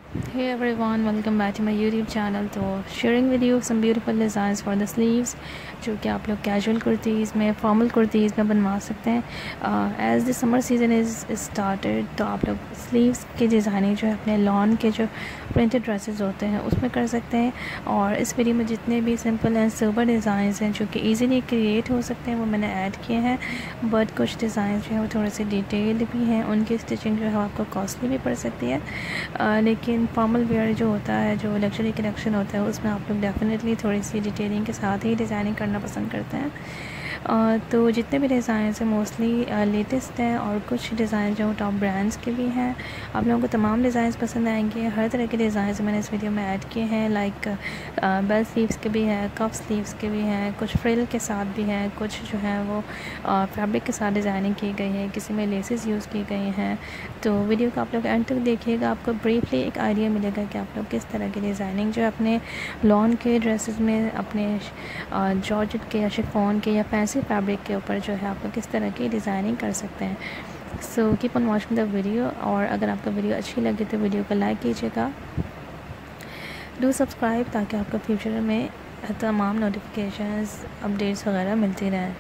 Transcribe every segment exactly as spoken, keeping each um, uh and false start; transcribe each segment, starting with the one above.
Hey everyone, welcome back to my YouTube channel. तो sharing with you some beautiful designs for the sleeves जो कि आप लोग casual kurtis में, फॉर्मल कुर्तीज़ में बनवा सकते हैं. As the summer season is started तो आप लोग स्लीव्स की डिज़ाइनिंग जो है अपने लॉन के जो प्रिंटेड ड्रेसेस होते हैं उसमें कर सकते हैं. और इस वीडियो में जितने भी सिंपल एंड सोबर डिज़ाइंस हैं जो कि ईज़िली क्रिएट हो सकते हैं वो मैंने ऐड किए हैं. बट कुछ डिज़ाइन जो है वो थोड़े से डिटेल्ड भी हैं, उनकी स्टिचिंग जो है आपको कॉस्टली भी पड़ सकती है. uh, लेकिन फॉर्मल वेयर जो होता है, जो लग्जरी कलेक्शन होता है, उसमें आप लोग डेफिनेटली थोड़ी सी डिटेलिंग के साथ ही डिज़ाइनिंग करना पसंद करते हैं. Uh, तो जितने भी डिज़ाइन हैं मोस्टली लेटेस्ट हैं और कुछ डिज़ाइन जो टॉप ब्रांड्स के भी हैं. आप लोगों को तमाम डिज़ाइन पसंद आएंगे. हर तरह के डिज़ाइन मैंने इस वीडियो में ऐड किए हैं. लाइक बेल स्लीव्स के भी हैं, कफ स्लीव्स के भी हैं, कुछ फ्रिल के साथ भी हैं, कुछ जो है वो फैब्रिक के साथ डिज़ाइनिंग की गई है, किसी में लेसेस यूज़ की गई हैं. तो वीडियो को आप लोग एंड तक देखिएगा, आपको ब्रीफली एक आइडिया मिलेगा कि आप लोग किस तरह की डिज़ाइनिंग जो अपने लॉन के ड्रेसेस में, अपने जॉर्जेट के या शिफॉन के या फैंसी फैब्रिक के ऊपर जो है आप लोग किस तरह की डिज़ाइनिंग कर सकते हैं. So keep on watching the video. और अगर आपको वीडियो अच्छी लगे तो वीडियो को लाइक कीजिएगा, डू सब्सक्राइब, ताकि आपको फ्यूचर में तमाम नोटिफिकेशंस, अपडेट्स वगैरह मिलती रहें.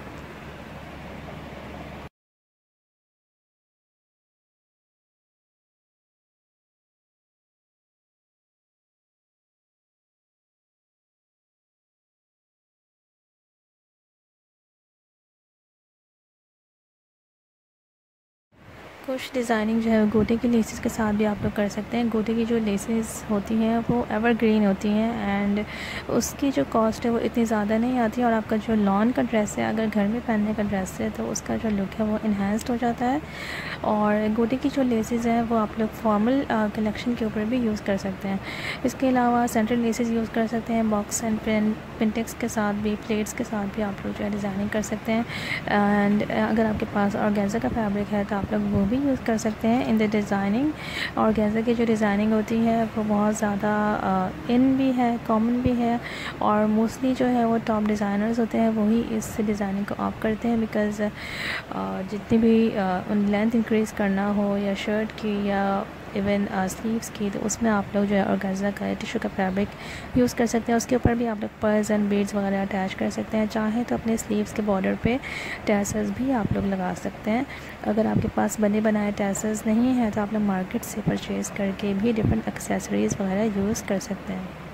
कुछ डिज़ाइनिंग जो है गोटे की लेसेस के साथ भी आप लोग कर सकते हैं. गोटे की जो लेसेस होती हैं वो एवरग्रीन होती हैं एंड उसकी जो कॉस्ट है वो इतनी ज़्यादा नहीं आती. और आपका जो लॉन का ड्रेस है, अगर घर में पहनने का ड्रेस है, तो उसका जो लुक है वो इन्हांस्ड हो जाता है. और गोटे की जो लेसेस हैं वो आप लोग फॉर्मल कलेक्शन के ऊपर भी यूज़ कर सकते हैं. इसके अलावा सेंट्रल लेसेस यूज़ कर सकते हैं. बॉक्स एंड पिन पिनटेक्स के साथ भी, प्लेट्स के साथ भी आप लोग जो है डिज़ाइनिंग कर सकते हैं. एंड अगर आपके पास ऑर्गेन्जा का फैब्रिक है तो आप लोग वो भी यूज़ कर सकते हैं इन द डिज़ाइनिंग. ऑर्गेन्जा की जो डिज़ाइनिंग होती है वो बहुत ज़्यादा इन भी है, कॉमन भी है. और मोस्टली जो है वो टॉप डिज़ाइनर्स होते हैं वही इस डिज़ाइनिंग को ऑप्ट करते हैं. बिकॉज़ जितनी भी उन लेंथ इंक्रीज़ करना हो या शर्ट की या इवन स्लीव्स की, तो उसमें आप लोग जो है ऑर्गेन्जा का टिश्यू का फैब्रिक यूज़ कर सकते हैं. उसके ऊपर भी आप लोग पर्ल्स एंड बीड्स वगैरह अटैच कर सकते हैं. चाहें तो अपने स्लीव्स के बॉर्डर पे टैसल्स भी आप लोग लगा सकते हैं. अगर आपके पास बने बनाए टैसल्स नहीं हैं तो आप लोग मार्केट से परचेज़ करके भी डिफरेंट एक्सेसरीज़ वगैरह यूज़ कर सकते हैं.